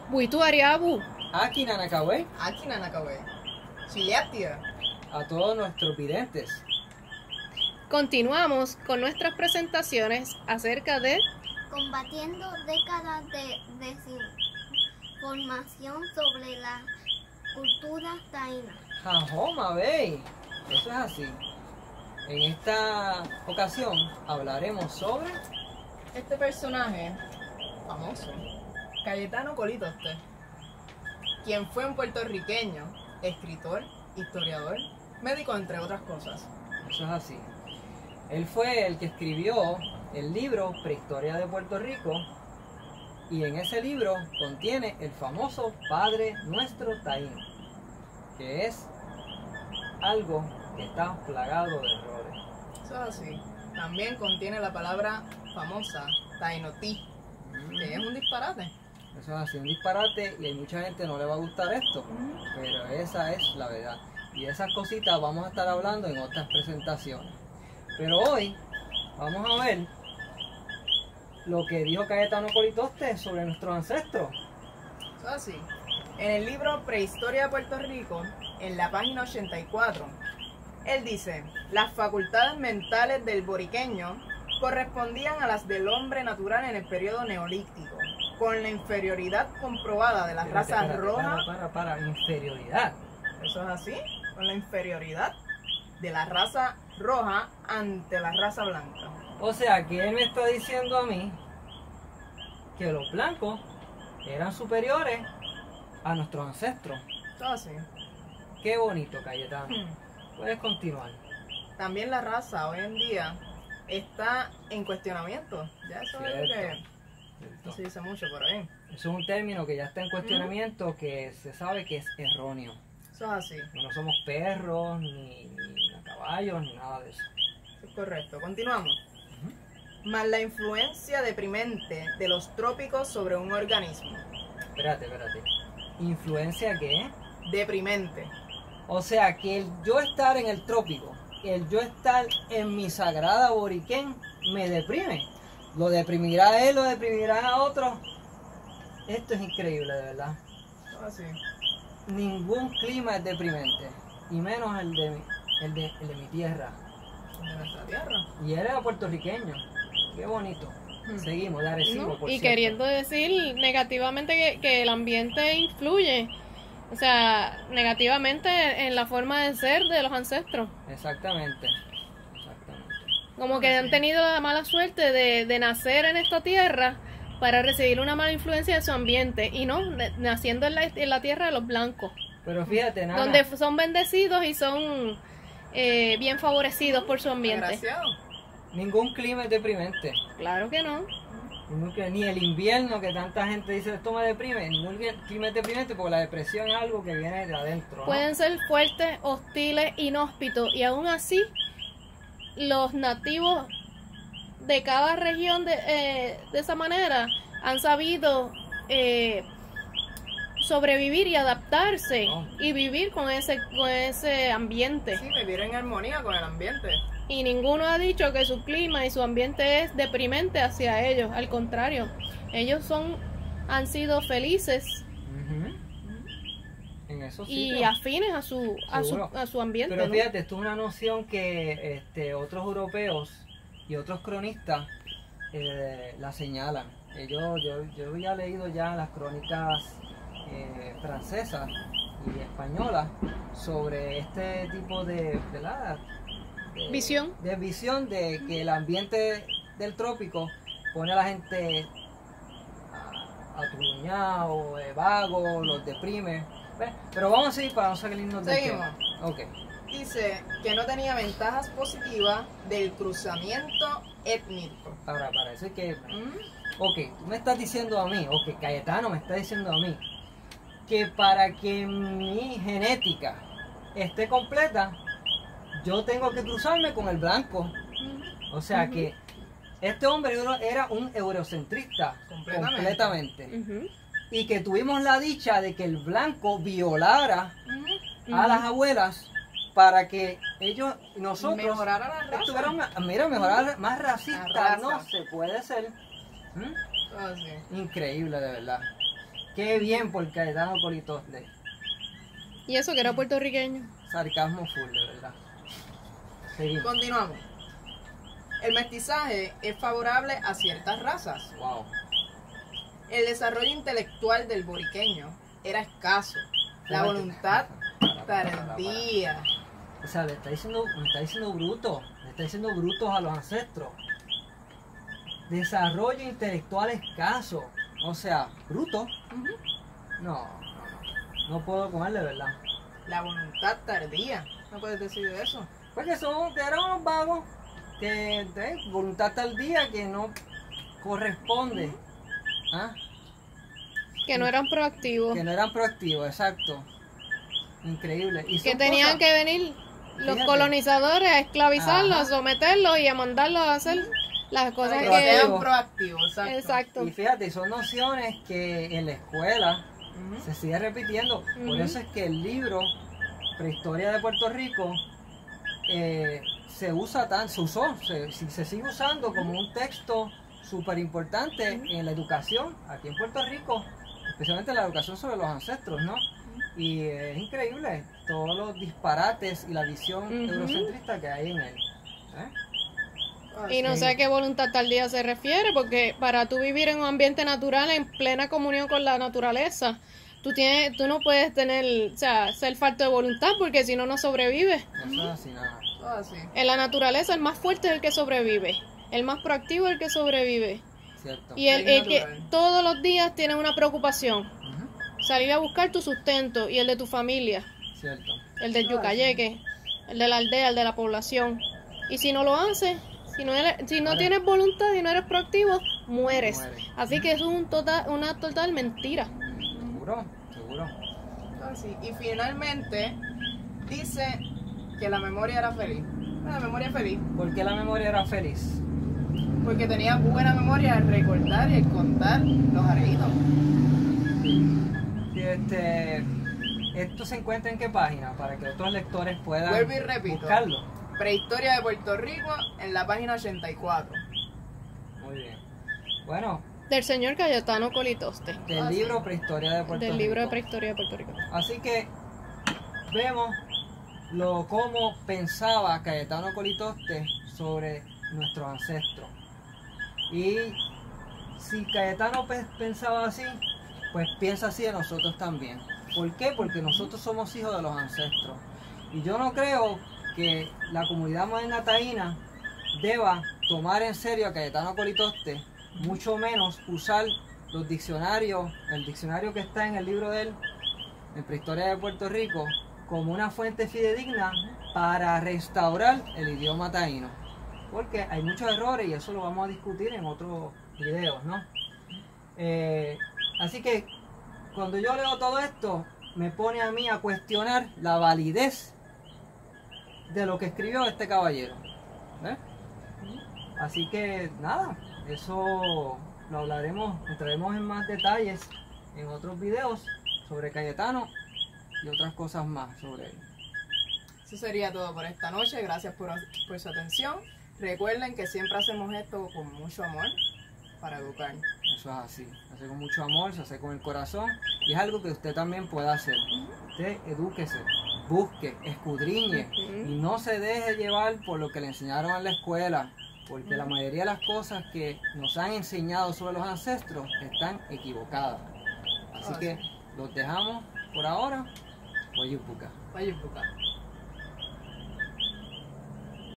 Buitu Ariabu. Aquí Nanakawe, Aquí Nanakawe. Chileatia. a todos nuestros videntes. Continuamos con nuestras presentaciones acerca de Combatiendo décadas de desinformación sobre la cultura taína. Jajoma, wey. Eso es así. En esta ocasión hablaremos sobre Este personaje famoso, Cayetano Colitoste, quien fue un puertorriqueño, escritor, historiador, médico, entre otras cosas. Eso es así. Él fue el que escribió el libro Prehistoria de Puerto Rico y en ese libro contiene el famoso Padre Nuestro Taíno, que es algo que está plagado de errores. Eso es así. También contiene la palabra famosa Tainotí, que es un disparate. Eso es así, un disparate y hay mucha gente no le va a gustar esto, pero esa es la verdad. Y de esas cositas vamos a estar hablando en otras presentaciones. Pero hoy vamos a ver lo que dijo Cayetano Colitoste sobre nuestros ancestros. Eso es así. En el libro Prehistoria de Puerto Rico, en la página 84, él dice: las facultades mentales del boriqueño correspondían a las del hombre natural en el periodo neolítico, con la inferioridad comprobada de las razas rojas. Para, inferioridad. Eso es así, con la inferioridad de la raza roja ante la raza blanca. O sea que él me está diciendo a mí que los blancos eran superiores a nuestros ancestros. Eso es así. Qué bonito, Cayetano. Puedes continuar. También la raza hoy en día está en cuestionamiento. Ya eso es algo que Cierto. se dice mucho por ahí. Eso es un término que ya está en cuestionamiento, que se sabe que es erróneo. Eso es así. No somos perros, ni caballos, ni nada de eso. Eso es correcto. Continuamos. Más la influencia deprimente de los trópicos sobre un organismo. Espérate. ¿Influencia qué? Deprimente. O sea, que el yo estar en el trópico, el yo estar en mi sagrada Boriquén, me deprime. Lo deprimirá a él, lo deprimirá a otro. Esto es increíble, de verdad. Eso es así. Ningún clima es deprimente, y menos el de mi tierra. De nuestra tierra. Y él era puertorriqueño. Qué bonito. Seguimos, de Arecibo, ¿no? por Y cierto. queriendo decir negativamente que el ambiente influye, o sea, negativamente en la forma de ser de los ancestros. Exactamente. Como que han tenido la mala suerte de nacer en esta tierra para recibir una mala influencia de su ambiente y no naciendo en la tierra de los blancos, Pero fíjate, Nana, donde son bendecidos y son bien favorecidos por su ambiente. Desgraciado. ningún clima es deprimente. Claro que no. Ni el invierno, que tanta gente dice esto me deprime, ningún clima es deprimente porque la depresión es algo que viene de adentro, ¿no? Pueden ser fuertes, hostiles, inhóspitos y aún así los nativos de cada región de esa manera han sabido sobrevivir y adaptarse y vivir con ese ambiente. Sí, vivir en armonía con el ambiente. Y ninguno ha dicho que su clima y su ambiente es deprimente hacia ellos. Al contrario, ellos han sido felices Ujú. En esos y sitios. afines a su ambiente. Pero ¿no? fíjate, esto es una noción que otros europeos y otros cronistas la señalan. Yo había leído ya las crónicas francesas y españolas sobre este tipo ¿verdad? Visión. De visión de que el ambiente del trópico pone a la gente aturuñado, vago, los deprime. ¿Ves? Pero vamos a seguir para no salirnos del Seguimos. tema. Ok. Dice que no tenía ventajas positivas del cruzamiento étnico. Para eso que... Ok, tú me estás diciendo a mí, Cayetano me está diciendo a mí, que para que mi genética esté completa, yo tengo que cruzarme con el blanco. O sea que este hombre era un eurocentrista completamente. Ujú. Y que tuvimos la dicha de que el blanco violara a las abuelas para que nosotros Mejorar a la raza. mejorar más racista, La raza. no se puede ser. Ah, sí. Increíble, de verdad. Qué bien por Cayetano Colitoste. Y eso que era puertorriqueño. Sarcasmo full, de verdad. Seguimos. Continuamos. El mestizaje es favorable a ciertas razas. Wow. El desarrollo intelectual del boriqueño era escaso. La Espérate. voluntad Para. tardía. O sea, le está diciendo bruto. Le está diciendo brutos a los ancestros. Desarrollo intelectual escaso. O sea, bruto. No puedo con él, de verdad. La voluntad tardía. ¿No puedes decir eso? Porque eran unos vagos que voluntad tardía que no corresponde. ¿Ah? Que no eran proactivos. Que no eran proactivos, exacto. Increíble. Y Que son tenían cosas- que venir los Fíjate. colonizadores a esclavizarlos, Ajá. a someterlos y a mandarlos a hacer las cosas Para que Proactivo. sean que... proactivos, exacto. Exacto. Y fíjate, son nociones que en la escuela Ujú. se sigue repitiendo. Por Ujú. eso es que el libro Prehistoria de Puerto Rico se sigue usando como un texto súper importante en la educación aquí en Puerto Rico, especialmente la educación sobre los ancestros, ¿no? Y es increíble todos los disparates y la visión Ujú. eurocentrista que hay en él. ¿Eh? Y no sé a qué voluntad tardía se refiere, porque para tú vivir en un ambiente natural, en plena comunión con la naturaleza, tú no puedes tener, o sea, ser falto de voluntad, porque si no, no sobrevives. Eso es así, nada. Todo así. En la naturaleza, el más fuerte es el que sobrevive, el más proactivo es el que sobrevive. ¿Cierto? Y el Ley que natural. todos los días tiene una preocupación, Ujú. salir a buscar tu sustento y el de tu familia, Cierto. el del yucayeque, el de la aldea, el de la población. Y si no lo haces, si no Mueres. tienes voluntad y no eres proactivo, mueres. Mueres. Así que eso es una total mentira. Seguro, seguro. Todo así. Y finalmente dice que la memoria era feliz. La memoria es feliz. ¿Por qué la memoria era feliz? Porque tenía buena memoria al recordar y al contar los areitos. Esto se encuentra en qué página para que otros lectores puedan Vuelvo y repito. buscarlo. Prehistoria de Puerto Rico en la página 84. Muy bien. Bueno, Del señor Cayetano Colitoste, del Ah, libro sí. Prehistoria de Puerto del Rico. libro de Prehistoria de Puerto Rico. Así que vemos cómo pensaba Cayetano Colitoste sobre nuestros ancestros. Y si Cayetano pensaba así, pues piensa así de nosotros también. ¿Por qué? Porque nosotros somos hijos de los ancestros. Y yo no creo que la comunidad moderna taína deba tomar en serio a Cayetano Colitoste, mucho menos usar los diccionarios, el diccionario que está en el libro de él, en Prehistoria de Puerto Rico, como una fuente fidedigna para restaurar el idioma taíno. Porque hay muchos errores y eso lo vamos a discutir en otros videos, ¿no? Así que cuando yo leo todo esto, me pone a mí a cuestionar la validez de lo que escribió este caballero. ¿Ves? Así que nada, eso lo hablaremos, entraremos en más detalles en otros videos sobre Cayetano y otras cosas más sobre él. Eso sería todo por esta noche. Gracias por su atención. Recuerden que siempre hacemos esto con mucho amor para educar. Eso es así, se hace con mucho amor, se hace con el corazón y es algo que usted también puede hacer. Usted edúquese, busque, escudriñe y no se deje llevar por lo que le enseñaron en la escuela, porque la mayoría de las cosas que nos han enseñado sobre los ancestros están equivocadas. Así que los dejamos por ahora. Voy a buscar. Vaya a buscar.